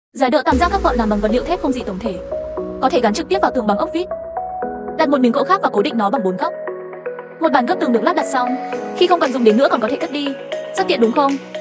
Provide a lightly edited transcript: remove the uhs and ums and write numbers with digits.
Giải đỡ tam giác các gọn làm bằng vật liệu thép không gỉ tổng thể, có thể gắn trực tiếp vào tường bằng ốc vít. Đặt một miếng gỗ khác và cố định nó bằng 4 góc. Một bàn gấp tường được lắp đặt xong, khi không cần dùng đến nữa còn có thể cất đi. Rất tiện đúng không?